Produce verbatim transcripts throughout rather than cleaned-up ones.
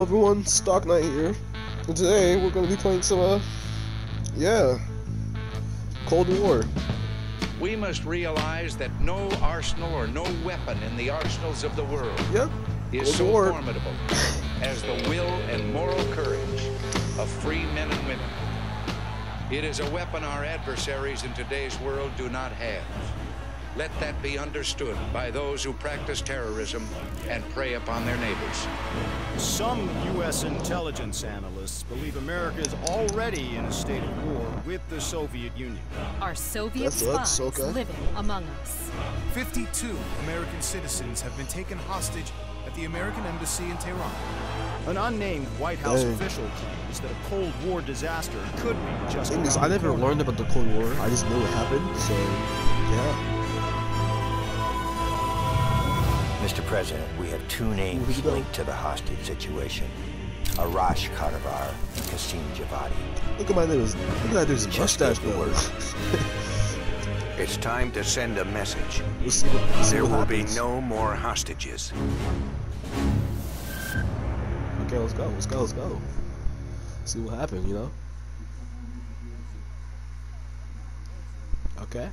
Everyone, Stock Knight here, and today we're going to be playing some, uh, yeah, Cold War. We must realize that no arsenal or no weapon in the arsenals of the world Yep. is Cold so War. formidable as the will and moral courage of free men and women. It is a weapon our adversaries in today's world do not have. Let that be understood by those who practice terrorism and prey upon their neighbors. Some U S intelligence analysts believe America is already in a state of war with the Soviet Union. Are Soviet That's what, spies Soka. living among us? fifty-two American citizens have been taken hostage at the American embassy in Tehran. An unnamed White House Dang. official claims that a Cold War disaster could be just Thing is, around I the never corner. learned about the Cold War. I just knew it happened, so, yeah. Mister President, we have two names linked to the hostage situation. Arash Kadivar and Qasim Javadi. Look at my dude's, look at that dude's Just mustache, the though. word. It's time to send a message. We'll see what, we'll see There what will be happens. no more hostages. Okay, let's go, let's go, let's go. See what happened, you know? Okay.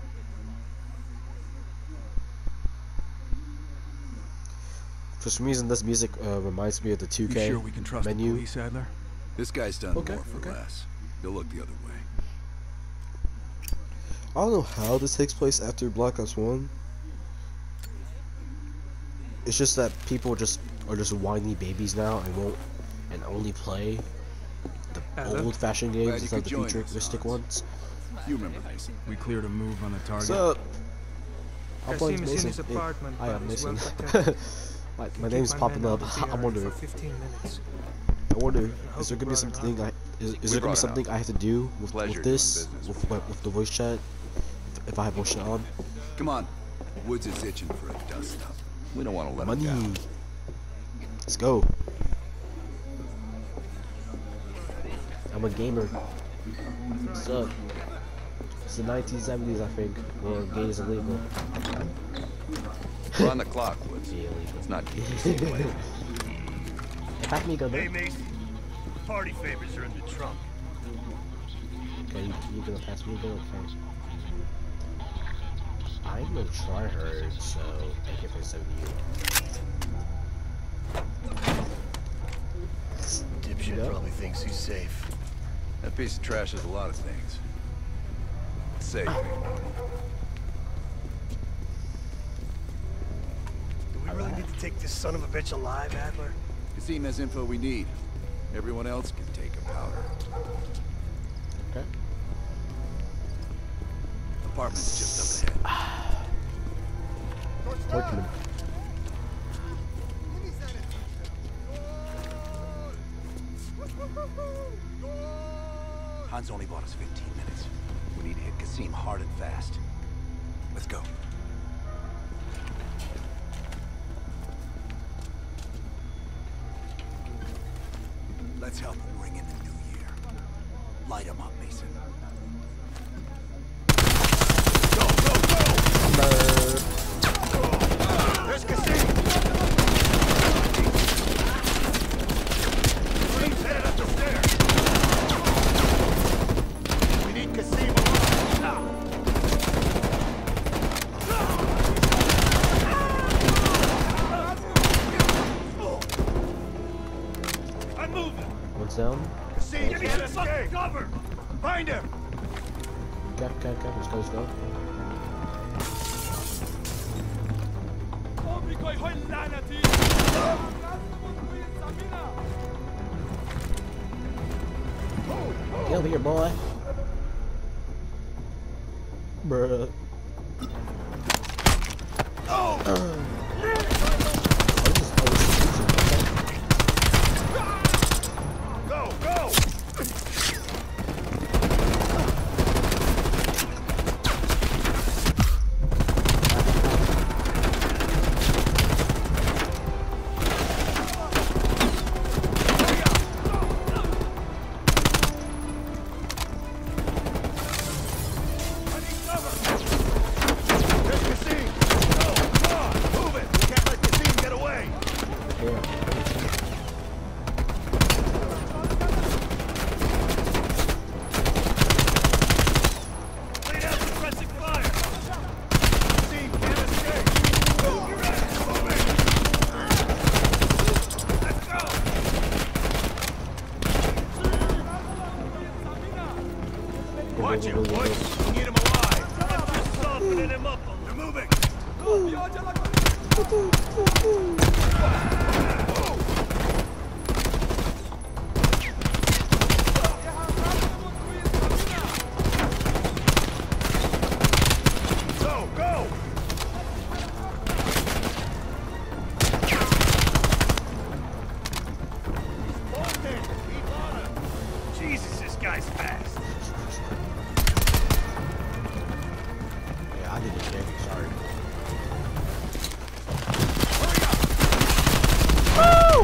For some reason, this music uh, reminds me of the two K You sure we can trust menu. the police, Adler? This guy's done Okay, more for okay. less. He'll look the other way. I don't know how this takes place after Black Ops one. It's just that people just are just whiny babies now and won't and only play the Hello? old-fashioned Glad games you instead of could the join us, futuristic Hans. ones. You remember Mason? We cleared a move on the target. What's up? I'm playing Qasim is in Mason. his Hey, apartment, hi, but I'm he's well Mason. protected. my Can my keep name's my popping men up. out of the I'm area wondering. for fifteen minutes. I wonder, hope is there you gonna be brought him something I out. is, is We there gonna be brought him something out. I have to do with, Pleasure with doing this business with, with with the voice chat if, if I have voice chat on? Come on. Woods is itching for a dust up. We don't want to let Money. him down. Let's go. I'm a gamer. What's up? It's the nineteen seventies, I think, where gay is illegal. We're on the clock, Woods. Gay illegal. Let's not keep this thing away. Pack me a gun, Hey, man. Mason. The party favors are in the trunk. Okay, you, you gonna pass me a gun? Okay. I'm gonna try her, so A K forty-seven Dipshit Yeah. probably thinks he's safe. That piece of trash is a lot of things. Safe. Do we really need to take this son of a bitch alive, Adler? Qasim has info we need. Everyone else can take a powder. Okay. Apartment's just up ahead. Workman. Hans only bought us fifteen minutes. We need to hit Qasim hard and fast. Let's go. Let's help him ring in the new year. Light him up, Mason. Go, go, go! There's Qasim! He's headed up the stairs! We need Qasim alive! I'm moving! One's down. Qasim, give me some fucking cover! Find him! Okay, okay, okay. Let's go, let's go. Get over here, boy. Bruh. Oh! Go, go! I need cover! Watch him, go, go, boys. go. We'll get him alive. Just softening him up a They're moving. Go, go. Jesus, this guy's fast. Yeah, I did it, Jay. Sorry. Woo!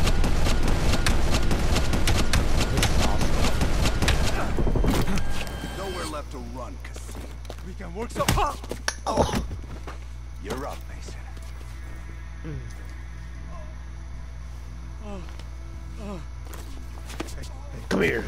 This is awesome. Nowhere left to run, Cassim. We can work some. Huh? Oh. You're up, Mason. Come here.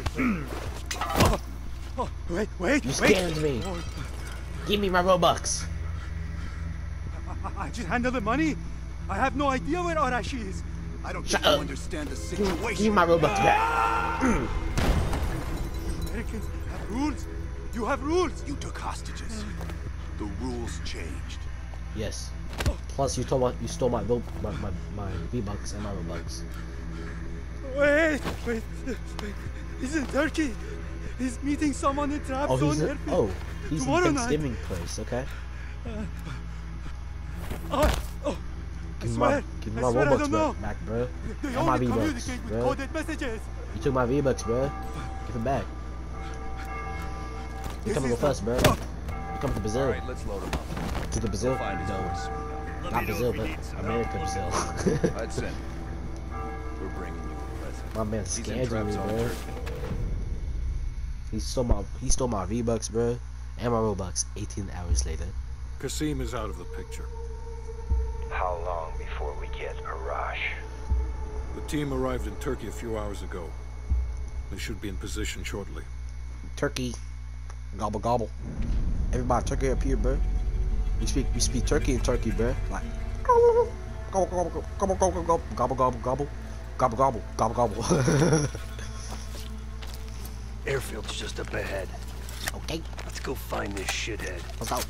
Oh, wait, wait, You wait. scammed me. Give me my Robux. I, I just handled the money. I have no idea where Arashi is. I don't Shut think you up. understand the Give me, situation. give me my Robux back. Americans have rules. You have rules. You took hostages. The rules changed. Yes. Plus, you stole my you stole my Ro- my my, my V-Bucks and my Robux. Wait, wait, wait. He's in Turkey. He's meeting someone in Trabzon. Oh, he's in, airfield. oh, he's Tomorrow in night. Thanksgiving place. Okay. Oh, oh. I Give me swear, my give me I my swear I Robux don't know. back, back, bro. They And my only V-Bucks, communicate with bro. coded messages. You took my V-Bucks, bro. Give it back. You This coming is with us, bro? not- You coming to Brazil? Alright, let's load him up. To the Brazil? We'll find his No, voice soon enough. not Brazil, but America, Brazil. I'd send him. We're bringing you a present. My man He's in scammed me, Trabzon, bro. Turkey. He stole my he stole my V-Bucks, bro, and my Robux. eighteen hours later. Kassim is out of the picture. How long before we get Arash? The team arrived in Turkey a few hours ago. They should be in position shortly. Turkey, gobble gobble. Everybody, Turkey up here, bro. We speak we speak Turkey in Turkey, bro. Like gobble gobble gobble gobble gobble gobble gobble gobble gobble gobble gobble gobble. Airfield's just up ahead. Okay, Let's go find this shithead. let's go.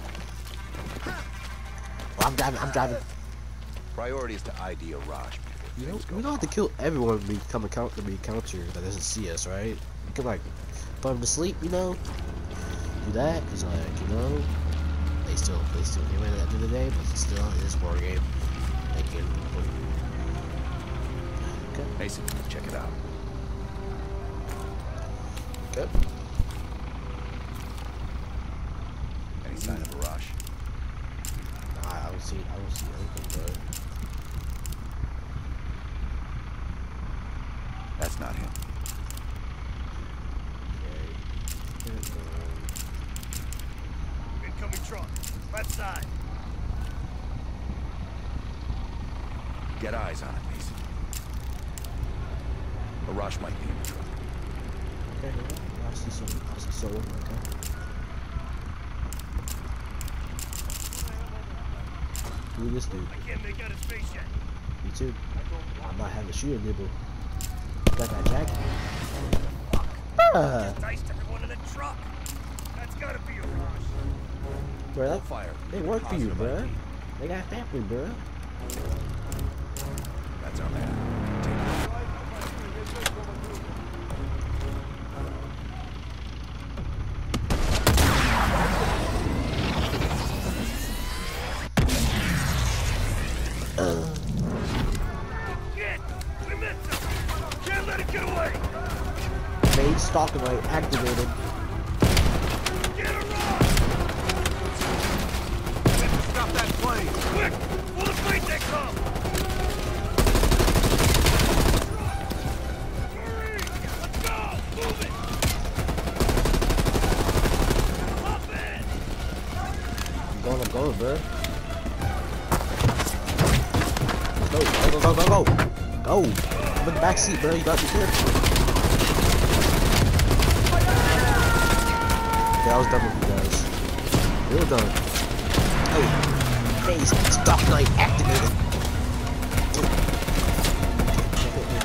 Well, I'm driving. I'm driving. Priority is to I D Arash before You know, things go we don't have to kill everyone to become a count to be a counter that doesn't see us, right? We can like put them to sleep, you know. Do that, cause like you know, they still they still get away at the end of the day, but it's still it is war game. They can. Okay. Mason, check it out. Okay. Any sign of Arash? Nah, I don't see. I don't see anything, bro. That's not him. Okay. Incoming truck. Left side. Get eyes on it, Mason. Arash might be in the truck. Okay. I see some. I see someone. Okay. Who is this dude? I can't make out his face yet. Me too. I might have a shooting nibble. Got that jacket. Ah, Diced everyone in the truck. That's gotta be a rush. bro, that, Fire. they work for you, Positive bro. I D. They got family, bro. That's our man. Take it. Shit! We missed him! Can't let it get away! Main stalking light activated. Get a rush! Stop that plane! Quick! Before the plane takes off! Hurry! Let's go! Move it! Up in! I'm going, I'm going, bro. Go, go, go, go, go, go! Go! I'm in the back seat, bro. You got to be careful. Okay, I was done with you guys. Real done. Hey, phase stalk light activated.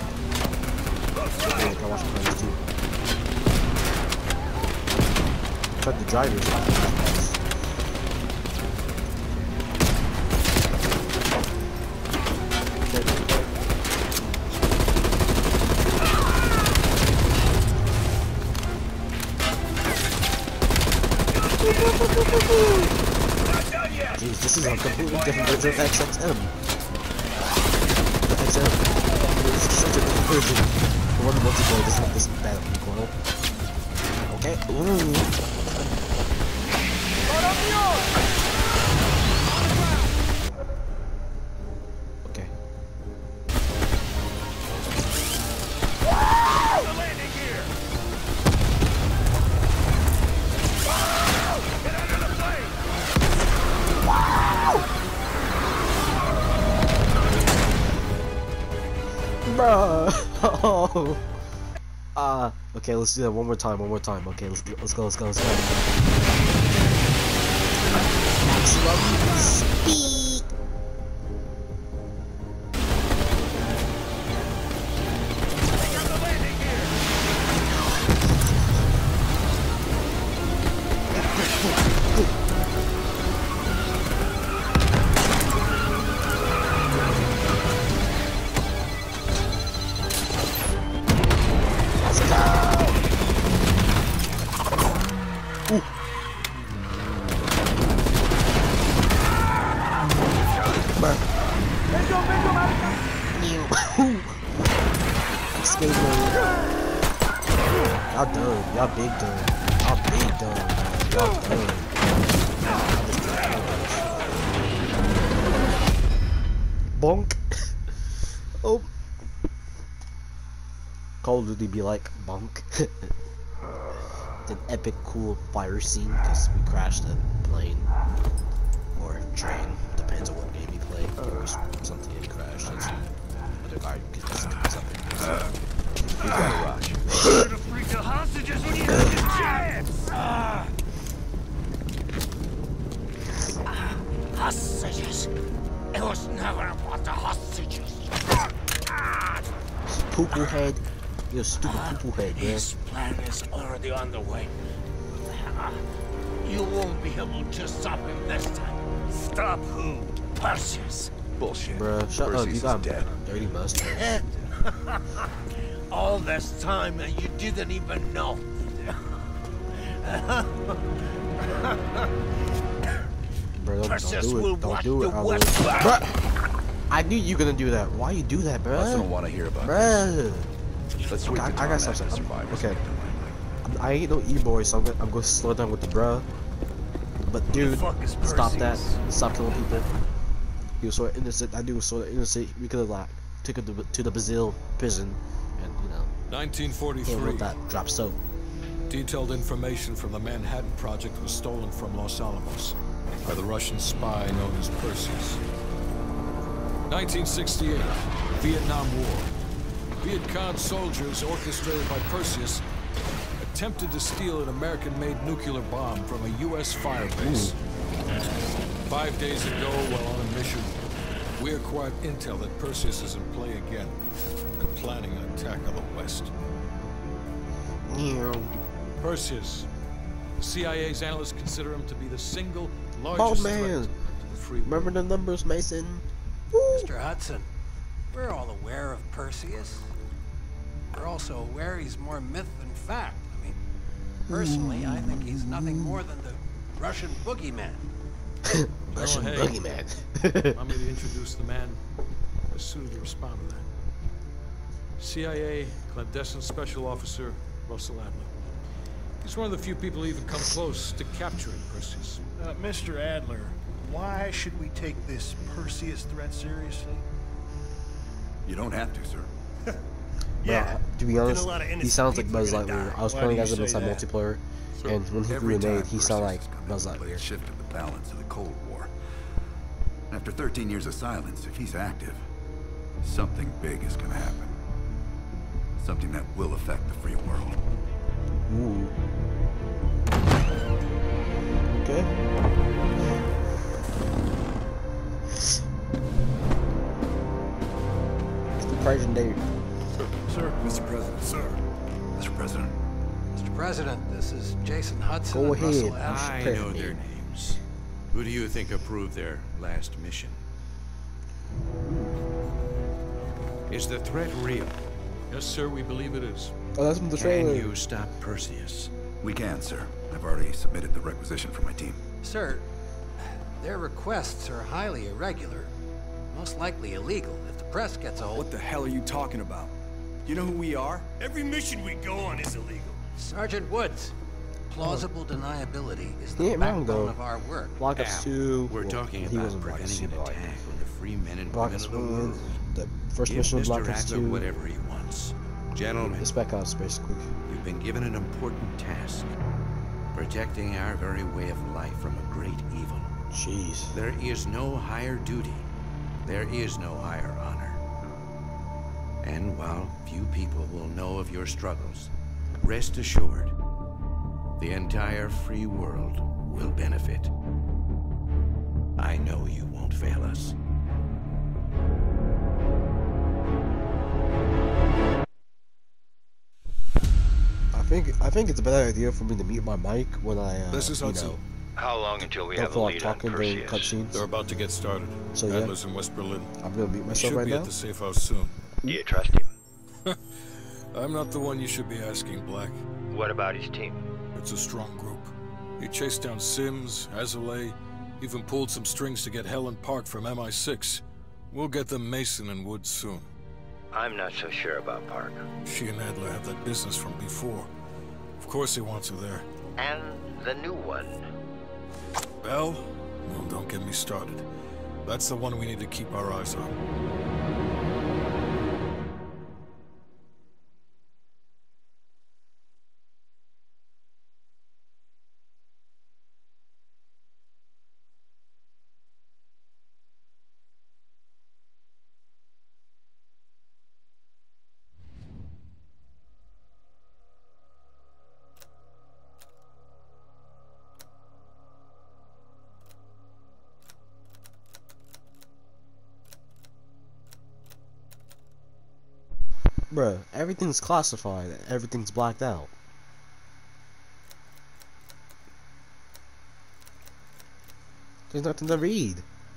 Okay, I watch the planes too. drivers. Jeez, this is a completely different version of X X M. The X M. This is such a different version. The one multiplayer doesn't have this bad recoil. Okay. Ooh. Okay. Bruh. Oh. Ah. Uh, okay, let's do that one more time. One more time. Okay, let's let's go. Let's go. Let's go. Maximum speed. Y'all done. Y'all big done. Y'all big done. Y'all done. Bonk. Oh. Call of Duty be like bonk. It's an epic, cool fire scene because we crashed a plane or train. Depends on what game you play. Or something that crashed. It's other guy because something. We got a rush. You're to freak the hostages when you have the chance! Ah. Hostages? It was never about the hostages. Poo-poo head. You're a stupid poo-poo head, man. His plan is already underway. You won't be able to stop him this time. Stop who? Perseus. Bullshit. Bruh, shut Perseus up. You got dead. dirty mustache. Dead? All this time and you didn't even know. Bro, don't, Perseus don't do will it. Don't watch do it. the I West. Bruh, I knew you were gonna do that. Why you do that, bro? I don't want to hear about Bruh. this. Let's sweep I, the I got tarmac something. to survivors. Okay. I'm, I ain't no e-boy, so I'm gonna, I'm gonna slow down with the bruh. But dude, stop that. Stop killing people. He was sort of innocent. I knew he was sort of innocent. We could have like took him to, to the Brazil prison, and you know. nineteen forty-three. Can't let that drop soap. Detailed information from the Manhattan Project was stolen from Los Alamos by the Russian spy known as Perseus. nineteen sixty-eight, Vietnam War. Viet Cong soldiers, orchestrated by Perseus, attempted to steal an American-made nuclear bomb from a U S fire base. Five days ago, while on a mission, we acquired intel that Perseus is in play again, and planning an attack on the West. Yeah. Perseus. The C I A's analysts consider him to be the single Bald largest man. threat to the free world. Remember the numbers, Mason? Mister Hudson, we're all aware of Perseus. We're also aware he's more myth than fact. I mean, personally, I think he's nothing more than the Russian boogeyman. Russian hey. boogeyman. Want me to introduce the man best suited to respond to that? C I A clandestine special officer Russell Adler. He's one of the few people who even come close to capturing Perseus. Uh, Mister Adler, why should we take this Perseus threat seriously? You don't have to, sir. Yeah. To be honest, a lot of he sounds like Buzz Lightyear. I was Why playing do as you him say inside that? multiplayer, So and when he every grenade, time he sounded like Perseus has come Buzz into play, it Lightyear. shifted the balance of the Cold War. After thirteen years of silence, if he's active, something big is gonna happen. Something that will affect the free world. Ooh. Okay. It's the Persian dude. Sir. Mister President, sir. Mister President, Mister President, this is Jason Hudson Go and ahead. Russell Ash. I know their names. Who do you think approved their last mission? Is the threat real? Yes, sir, we believe it is. Oh, that's from the trailer. Can you stop Perseus? We can, sir. I've already submitted the requisition for my team. Sir, their requests are highly irregular. Most likely illegal if the press gets a hold. What the hell are you talking about? You know who we are? Every mission we go on is illegal. Sergeant Woods, plausible deniability is He the ain't wrong, backbone though. of our work. Black Ops two. We're well, talking he about wasn't Black Ops preventing two, an but like attack on the free men and Black women Ops of the one, world. the first Give mission of Black Mister Ops Adler two. whatever he wants. Gentlemen, The Spec Ops, basically. you've been given an important task. Protecting our very way of life from a great evil. Jeez. There is no higher duty. There is no higher honor. And while few people will know of your struggles, rest assured, the entire free world will benefit. I know you won't fail us. I think I think it's a better idea for me to mute my mic when I uh, This is you Hudson. know, How long until we don't have a feel like lead on talking during Perseus? cutscenes. They're about to get started. So, yeah. Adler's in West Berlin. I'm gonna mute We myself should right be now. at the safe house soon. Do you trust him? I'm not the one you should be asking, Black. What about his team? It's a strong group. He chased down Sims, Azalea, even pulled some strings to get Helen Park from M I six. We'll get them Mason and Woods soon. I'm not so sure about Park. She and Adler have that business from before. Of course he wants her there. And the new one. Bell? No, don't get me started. That's the one we need to keep our eyes on. Bruh, everything's classified. Everything's blacked out. There's nothing to read.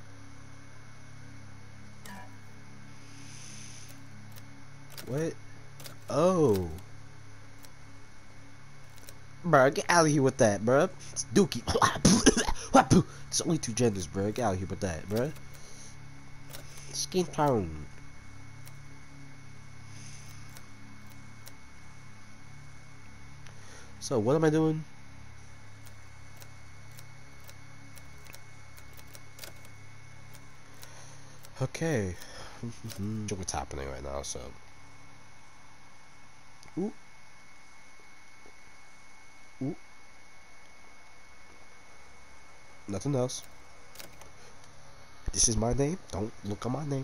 What? Oh. Bruh, get out of here with that, bruh. It's Dookie. There's only two genders, bruh. Get out of here with that, bruh. Skin tone. So, what am I doing? Okay. What's happening right now, so. Ooh. Ooh. Nothing else. This is my name. Don't look at my name.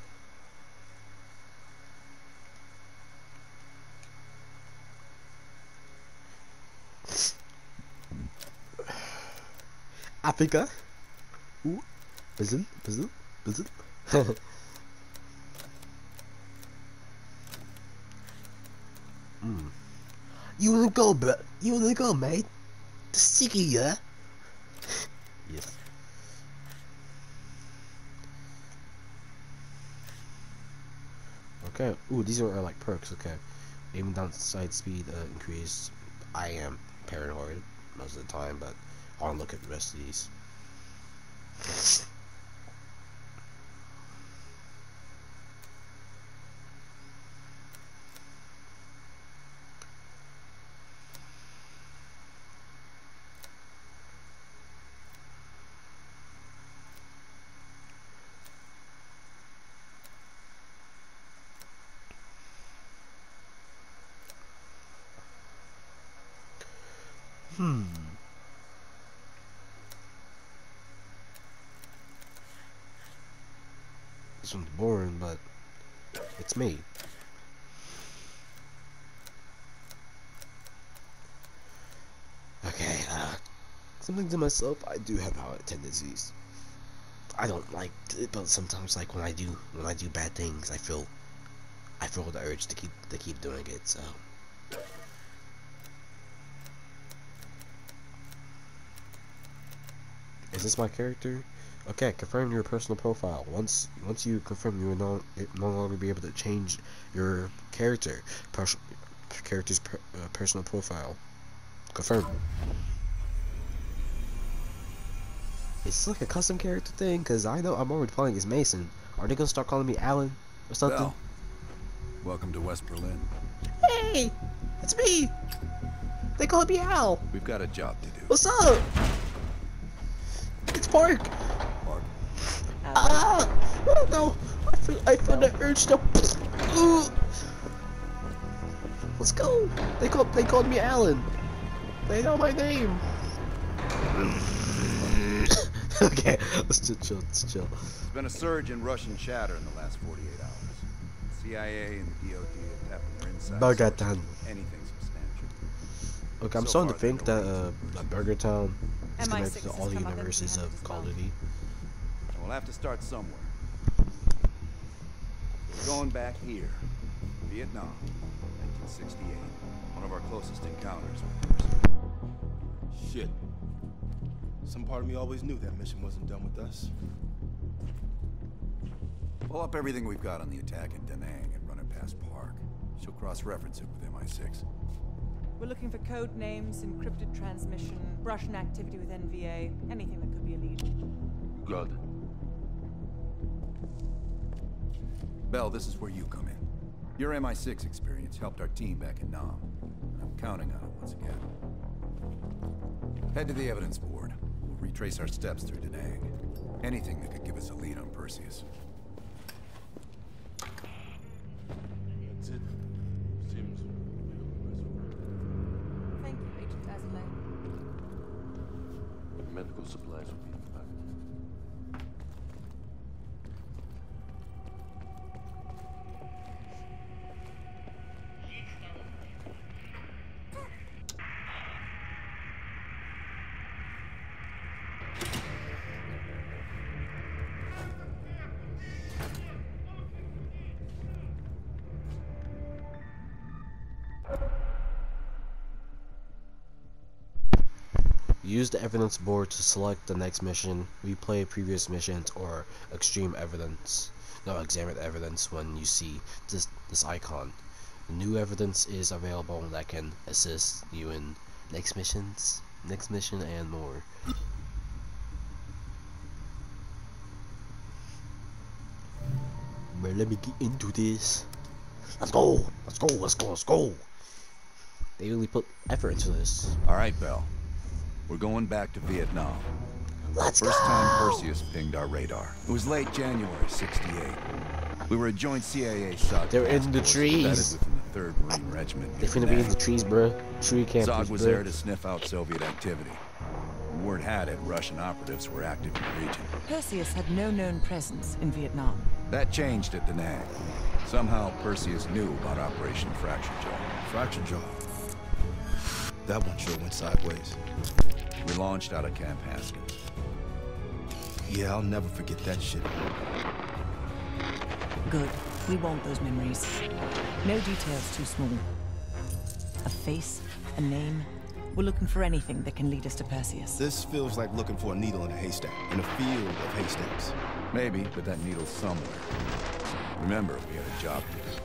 Africa. Ooh. Brazil. Brazil. Brazil. mm. You wanna go, bro? You wanna go, mate? The sticky, yeah? Yes. Okay. Ooh, these are, are like perks. Okay. Aiming down side speed uh, increase. I am paranoid most of the time, but I'll look at the rest of these. Hmm. This one's boring, but it's me. Okay, uh, something to myself, I do have violent tendencies. I don't like it, but sometimes, like, when I do, when I do bad things, I feel, I feel the urge to keep, to keep doing it, so. Is this my character? Okay, confirm your personal profile. Once once you confirm, you will no, no longer be able to change your character pers character's per uh, personal profile. Confirm. Is this like a custom character thing? Cause I know I'm already playing as Mason. Are they gonna start calling me Alan or something? Bell, welcome to West Berlin. Hey, it's me. They call me Al. We've got a job to do. What's up? It's Park. Park. Ah! Oh no! I feel I feel the urge to. Ooh. Let's go. They called they called me Alan. They know my name. Okay, let's just chill. Let's chill. There's been a surge in Russian chatter in the last forty-eight hours. C I A and the D O D have tapped their inside Burgertown. anything substantial. Okay, I'm So starting to far, think they that don't uh, that Burger Town is M I connected six to all has the come up universes empty-handed of as Call of well. Duty. And we'll have to start somewhere. We're going back here, Vietnam, nineteen sixty-eight. One of our closest encounters with Percy. Shit. Some part of me always knew that mission wasn't done with us. Pull up everything we've got on the attack in Da Nang and run it past Park. She'll cross-reference it with M I six. We're looking for code names, encrypted transmission, Russian activity with N V A, anything that could be a lead. Good. Bell, this is where you come in. Your M I six experience helped our team back in Nam, and I'm counting on it once again. Head to the evidence board. We'll retrace our steps through Da Nang. Anything that could give us a lead on Perseus. That's it. Seems. Thank you, Agent Basilay. Medical supplies will be provided. Use the evidence board to select the next mission, replay previous missions, or extreme evidence. No, examine evidence when you see this this icon. New evidence is available that can assist you in next missions, next mission, and more. But let me get into this. Let's go. Let's go. Let's go. Let's go. They really put effort into this. All right, Bell. We're going back to Vietnam. Let's First go. time Perseus pinged our radar. It was late January sixty-eight. We were a joint C I A SOG. They're in the task force trees. embedded within the third Marine Regiment. They finna be in the trees, bruh. Tree campers, SOG was bruh. there to sniff out Soviet activity. Word had it Russian operatives were active in the region. Perseus had no known presence in Vietnam. That changed at Da Nang. Somehow Perseus knew about Operation Fracture Jaw. Fracture Jaw. That one sure went sideways. We launched out of Camp Haskins. Yeah, I'll never forget that shit. Good. We want those memories. No details too small. A face, a name. We're looking for anything that can lead us to Perseus. This feels like looking for a needle in a haystack, in a field of haystacks. Maybe, but that needle's somewhere. Remember, we had a job to do.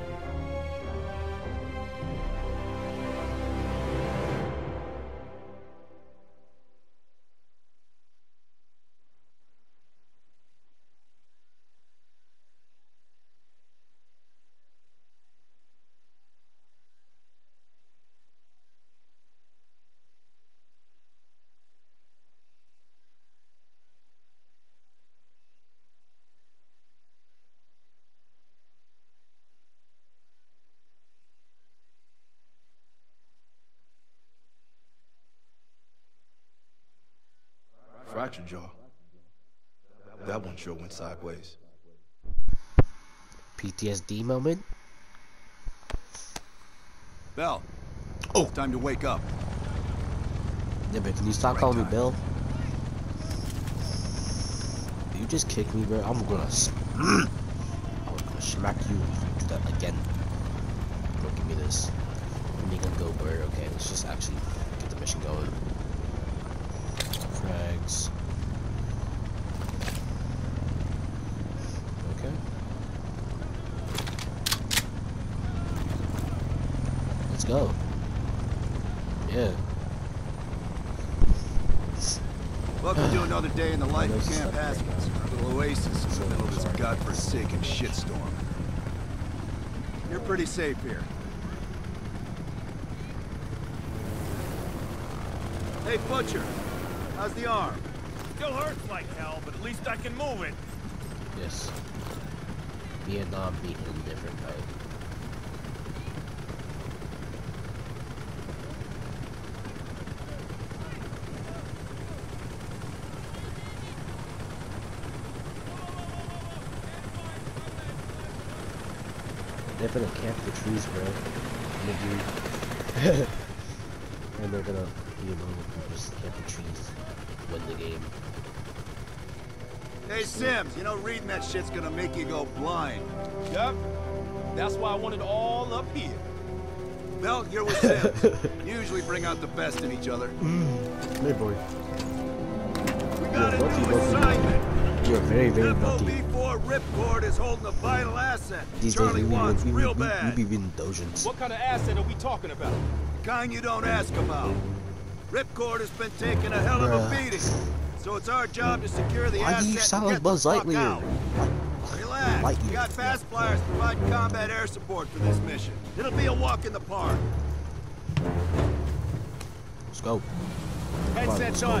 Fracture Jaw. That one sure went sideways. P T S D moment. Bell. Oh, it's time to wake up. Yeah, but can you stop Right calling me time. Bill? You just kick me, bro. I'm gonna, I'm gonna smack you if you do that again. Don't give me this. When you gonna go, bro? Okay, let's just actually get the mission going. Frags. go. Yeah. Welcome to another day in the life of Camp Haskins, a little oasis in the middle of this godforsaken shitstorm. You're pretty safe here. Hey, Butcher, how's the arm? Still hurts like hell, but at least I can move it. Yes. Vietnam beat him different, right? They're gonna camp the trees, bro. And, and they're gonna, you know, just camp the trees, win the game. Hey, Sims, you know reading that shit's gonna make you go blind. Yup. That's why I want it all up here. Well, you're with Sims. You usually bring out the best in each other. Mm. Hey, boy. We got You're a lucky, new lucky. assignment. You're very, very F O lucky. B four Ripcord is holding a vital asset. These Charlie days, we, wants we, we, real we, bad. we be reading dojins. What kind of asset are we talking about? The kind you don't ask about. Ripcord has been taking a hell of a Bruh. beating. So it's our job to secure the Why asset do you and sound get like Buzz the fuck Lightyear? out. Relax. Lightyear. We got fast flyers providing combat air support for this mission. It'll be a walk in the park. Let's go. Headset's on.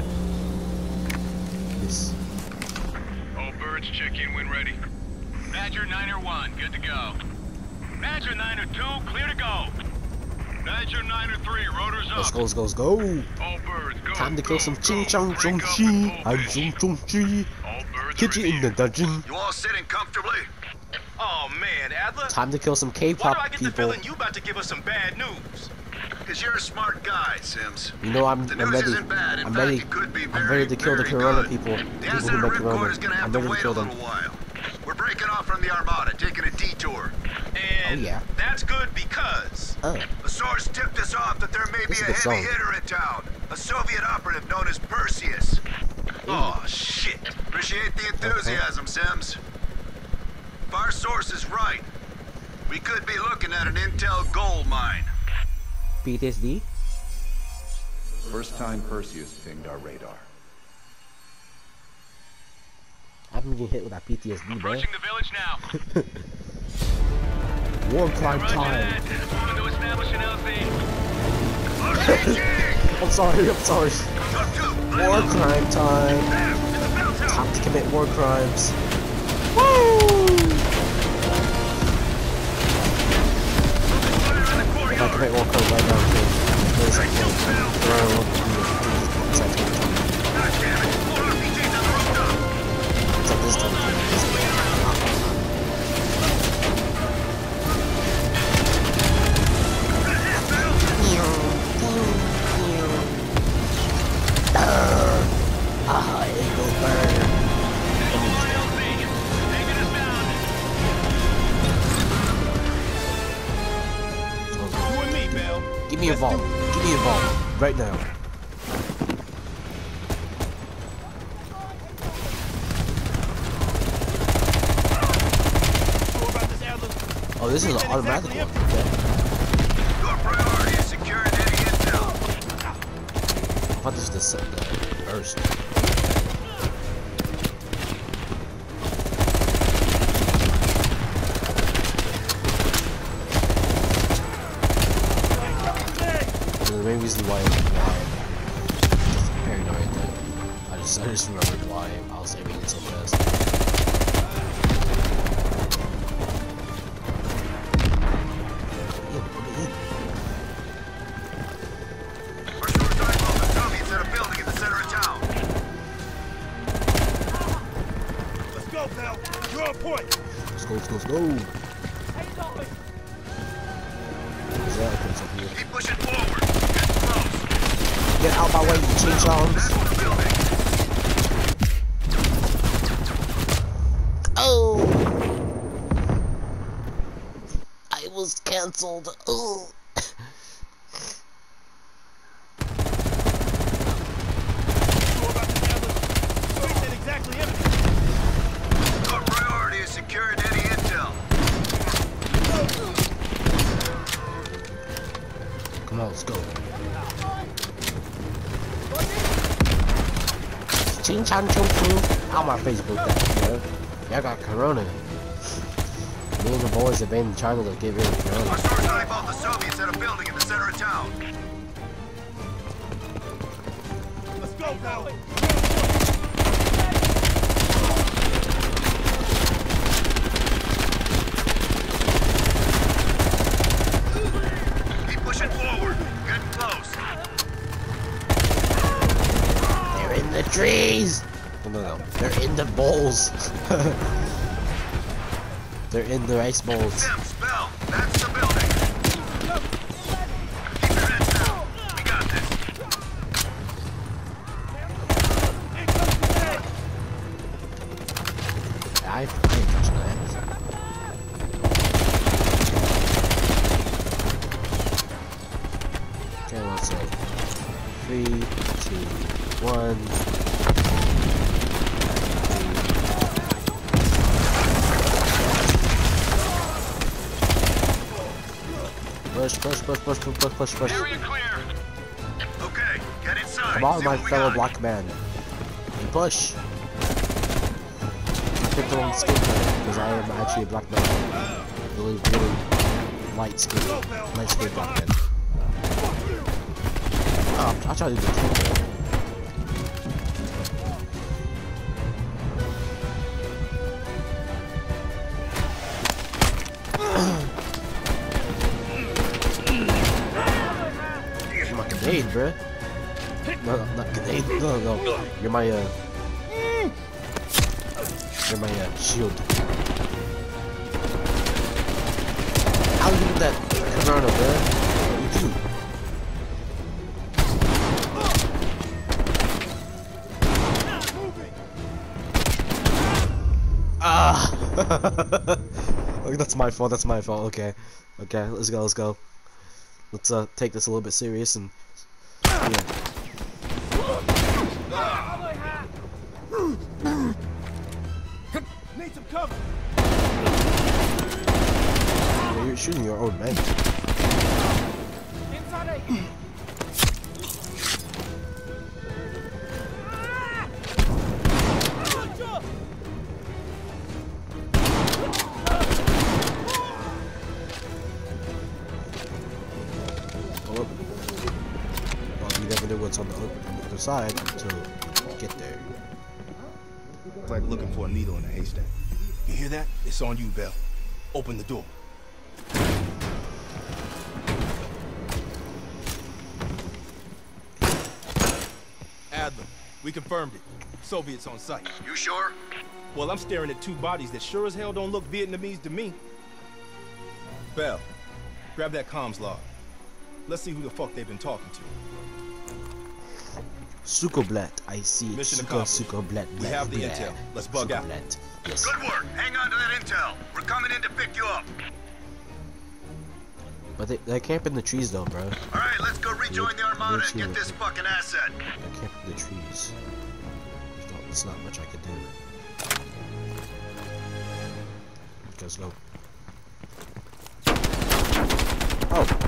Yes. All birds, check in when ready. Badger Niner one, good to go. Badger Niner two, clear to go. Badger Niner three, rotors up. Let's go, let's go, let's go. All birds, go. Time to kill go, some go. ching chong Break chung up chi. and pull, I'm bitch. chung chung chi. All birds Kitty are in the dungeon. You all sitting comfortably? Oh man, Adler. Time to kill some Why do K-pop I get the people. feeling you about to give us some bad news? Because you're a smart guy, Sims. You know I'm, The I'm news ready. isn't bad. In I'm fact, ready. it could be I'm very, ready to kill the very Corona good. people. The People asset who of make Ripcord Corona. is gonna have I'm to ready to wait a kill them. little while. We're breaking off from the Armada, taking a detour. And Oh yeah. that's good because Oh. A source tipped us off that there may This be is a the heavy song. hitter in town. A Soviet operative known as Perseus. oh shit. Appreciate the enthusiasm, Sims. If our source is right, we could be looking at an intel gold mine. P T S D? First time Perseus pinged our radar. I haven't been hit with that P T S D, bro. Approaching the village now. War crime Roger time. that. Moving to establish an L Z. I'm sorry, I'm sorry. War crime time. Time to commit war crimes. Woo! If I commit war crimes right now, there's like no throw. It's like this time. Ah, it will burn. You and me, Bill. Give me a vault. Give me a vault. Right now. Oh, this is an automatic one. Okay. Your priority is securing any intel. I thought this was the, the first. The main reason why, why I'm paranoid that I just I just remembered why I was saving it so fast. Our short time off the Soviets at a building in the center of town. Let's go, pal. You're on point. Let's go, let's go, let's go. Is that okay? It's up here. Keep pushing forward. Get close. Get out my way, you ching chongs. Oh! I was cancelled. Oh! Exactly empty. Our priority is securing any intel. Come on, let's go. Ching chang chung chung. How my Facebook that, bro? Y'all got corona. Me and the boys have been trying to get rid of corona. Our source knife out the Soviets at a building in the center of town. Let's go, pal. Keep pushing forward. Getting close. They're in the trees. No, no, no. They're in the bowls. They're in the ice bowls. Sims, Bell, that's the building. Keep your heads down. We got this. I ain't touching that. Okay, let's go. Three, two, one. Push, push, push, push, push, push, push, push. Area clear. Okay, get inside. Come on, See my what we fellow got. black man. You push. I picked the wrong skin color because I am actually a black man. Really, really light skin, light skin black man. Oh, I'll try to do the grenade, bruh. No, no, not grenade. No, no. You're my, uh... You're my, uh, shield. How you do that corona, bruh? What you do? Ah! Look, that's my fault, that's my fault, okay. Okay, let's go, let's go. Let's, uh, take this a little bit serious and... Yeah. Need some cover. Yeah, you're shooting your own men. Inside A. Well, you never know what's on the other side until you get there. Like looking for a needle in a haystack. You hear that? It's on you, Bell. Open the door. Adler, we confirmed it. Soviets on site. You sure? Well, I'm staring at two bodies that sure as hell don't look Vietnamese to me. Bell, grab that comms log. Let's see who the fuck they've been talking to. Sukoblat, I see. Mission Suko, accomplished. Sukoblat, We have the blah. intel. Let's bug out. Sukoblat. Yes. Good work. Hang on to that intel. We're coming in to pick you up. But they, they camp in the trees though, bro. All right, let's go rejoin the Armada and You're get this fucking asset. They camp in the trees. There's not, there's not much I can do. Let's go. Oh.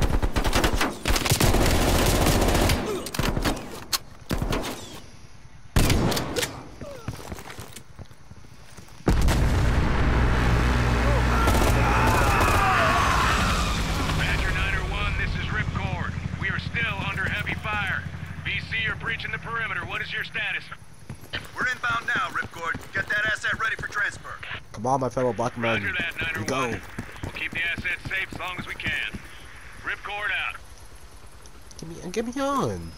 Badger nine oh one, this is Ripcord. We are still under heavy fire. V C are breaching the perimeter. What is your status? We're inbound now, Ripcord. Get that asset ready for transfer. Come on, my fellow black man. Roger that, nine We oh go. one. We'll keep the assets safe as long as we can. Ripcord out. Give me, give me on.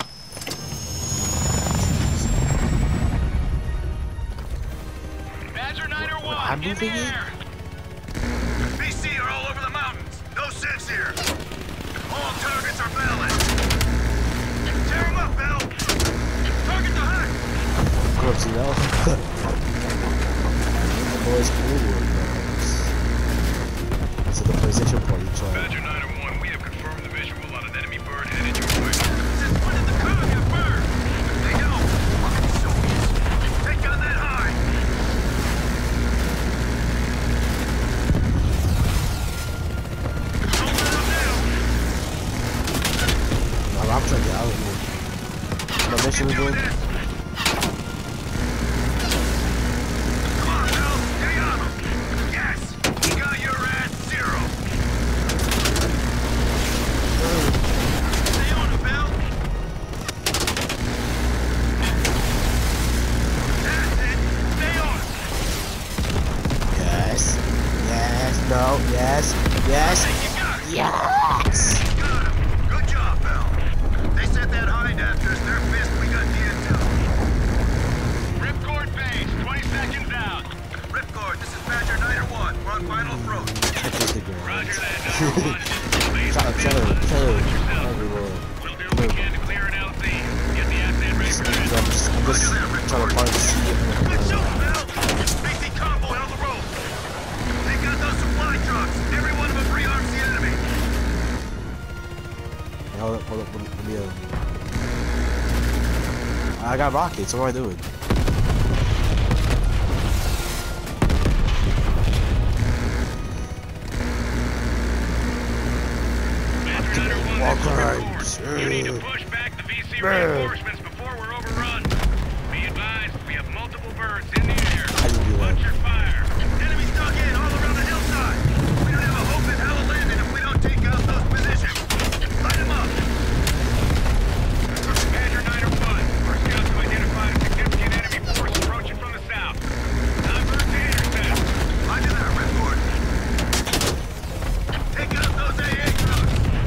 Badger nine oh one, I'm in the moving in. air. V C are all over the mountains. No sense here. All targets are valid. Tear them up, Bell. Target the hut. Of course, you know. The boys cool guys. So the PlayStation party child. Badger nine oh one, we have confirmed the visual on an enemy bird headed your way. Since when did the cover get burned? They don't. Fucking Soviets. Take down that high. Hold it up now. mission we doing? Come on, Bill. Stay on him. Yes. He got your ass zero. Stay on him, Bill. That's it. Stay on him. Yes. Yes. No. Yes. Yes. Yes. Got him. Good job, Bill. They sent that hind after us. They're pissed we got the intel. Ripcord base, twenty seconds out. Ripcord, this is Badger Niner one. We're on final approach. Roger that, Niner one. Try to, try to, try to, everywhere. We'll do what we can to clear an L Z. Get the asset ready for I'm just, I'm just trying to find the sea. Good job, Bill. B C convoy on the road. They got those supply trucks. Every one of them rearms the enemy. Hold up, hold up, let me, let me, uh... I got rockets, what am I doing? You need to push back the V C reinforcements before we're overrun. Be advised, we have multiple birds in the air. Watch your fire. Enemies dug in all around the hillside. We don't have a hope in hell of landing if we don't take out those positions. Light them up. Badger Niner one. Our scouts have identified a significant enemy force approaching from the south. Nine birds to intercept. Roger that, Ripcord. Take out those A A trucks.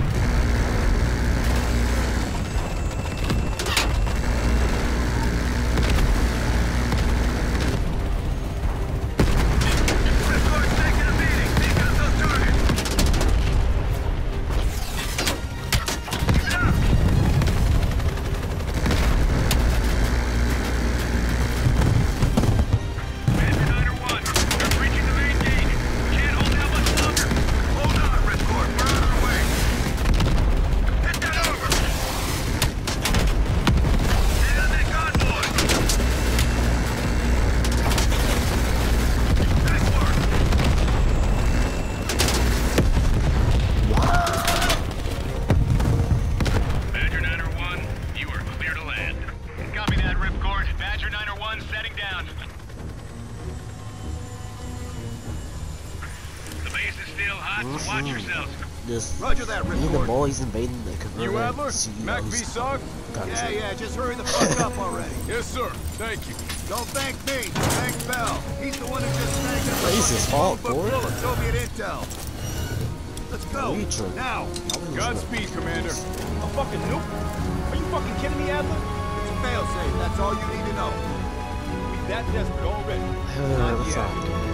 Just Roger that, me and the Ripcord. boys invading the converted You Adler? C E Os. Mac V SOG? Yeah, yeah, just hurry the fuck up already. Yes, sir. Thank you. Don't thank me, thank Bell. He's the one who just snagged us. What is his fault, boy? Full of Soviet intel. Let's go, Reacher. now. Godspeed, Commander. A fucking nuke? Are you fucking kidding me, Adler? It's a failsafe, that's all you need to know. We that desperate already. Uh, Not what's yet. up?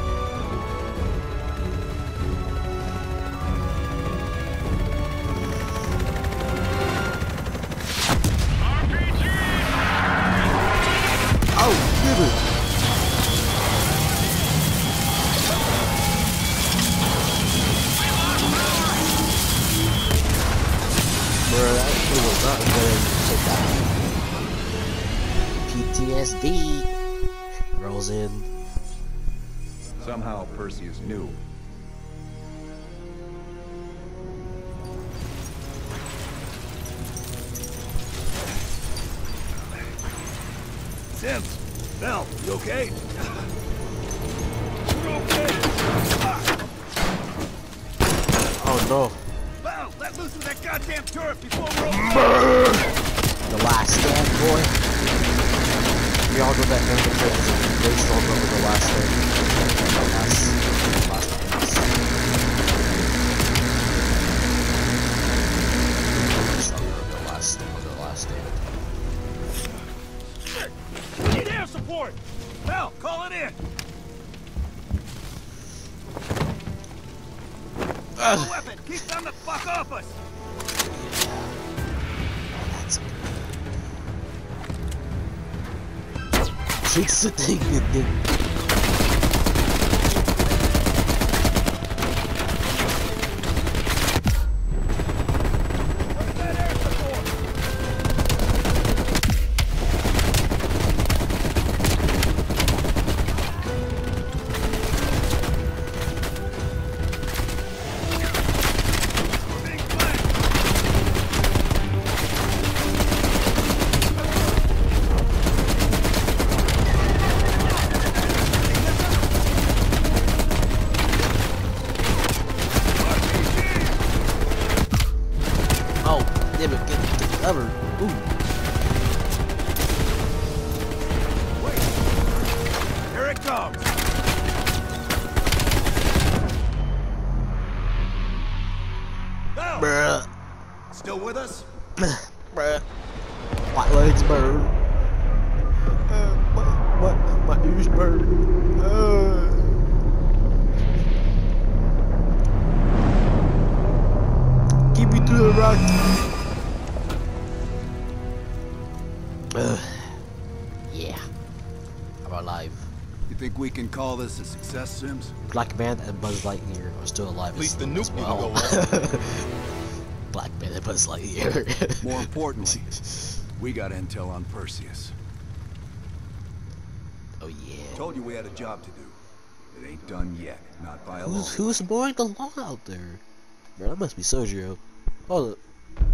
Oh, give it. Bro, that it was not good to take that. P T S D rolls in. Somehow Perseus knew. Sims, Bell, you okay? We're okay. Oh no. Bell, let loose with that goddamn turret before we're over. The last stand, boy. We all go that number for they strong over the last stand. The last, last dance. Stronger over the last, over the last stand. We need air support! Bell, call it in! Ugh. No weapon! Keep them the fuck off us! Shakes the thing and then damn it, get, get cover. Ooh. Wait! Here it comes! Bell! Bruh. Still with us? Bruh. My legs burn. Uh, my, my, my ears burn. Uh. Keep me through the rock. Uh. Yeah. I'm alive. You think we can call this a success, Sims? Black Man and Buzz Lightyear are still alive. At least the as nuke well. didn't go Black Man and Buzz Lightyear. More importantly, we got intel on Perseus. Oh yeah. Told you we had a job to do. It ain't done yet. Not by a long Who's, who's mowing the lawn out there? Bro, that must be Sergio. Hold up.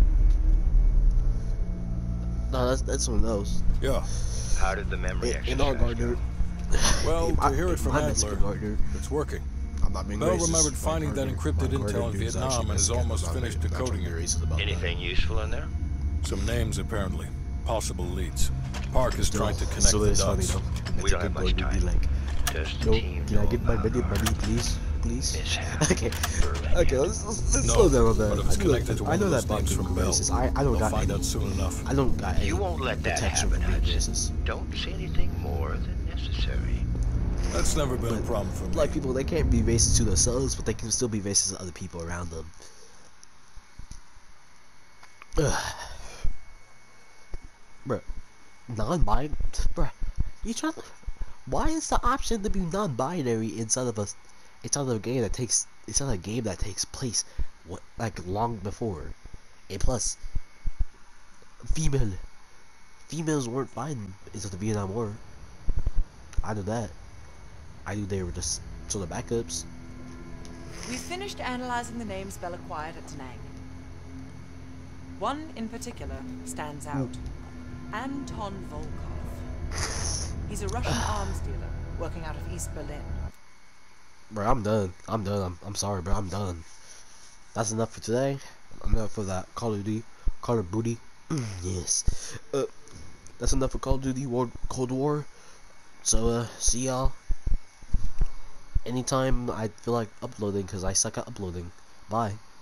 No, that's that's someone else. Yeah. How did the memory In, exercise in our gardener. Well, In my- to hear it from my Adler, Mexican gardener. it's working. I'm not being Bell racist. remembered My finding that gardener- encrypted my intel gardener in dude's Vietnam actually and is Mexican. almost I'm not finished being- I'm not trying to decoding be it. racist about Anything useful in there? Some names, apparently. Possible leads. Park is Still- trying to connect still the is funny, dots. though. We don't have much Mexican gardener time. be like, Does the no, team can I know get my about money, our money, please? Please? mishap? Okay. Berlin. Okay, let's, let's, let's No, slow down on that. but if it's I know connected that, to I one know of that those Bob names can from be Bell, racist. I, I don't they'll got find any, out soon enough. I don't got any You won't let that protection happen, from being Hudson. racist. Don't say anything more than necessary. That's never been a problem for me. Black people, they can't be racist to themselves, but they can still be racist to other people around them. Ugh. Bruh. Non-binary? Bruh. You trying to... Why is the option to be non-binary inside of a... Inside of a game that takes... Inside of a game that takes place... What, like, long before. And plus... Female... Females weren't fine into the Vietnam War. I knew that. I knew they were just sort of backups. We finished analyzing the names Bell acquired at Da Nang. One in particular stands out. Anton Volkov. He's a Russian arms dealer working out of East Berlin. Bro, I'm done. I'm done. I'm, I'm sorry, bro. I'm done. That's enough for today. Enough for that Call of Duty. Call of Booty. Yes. Uh, that's enough for Call of Duty War, Cold War. So, uh, see y'all. Anytime I feel like uploading, because I suck at uploading. Bye.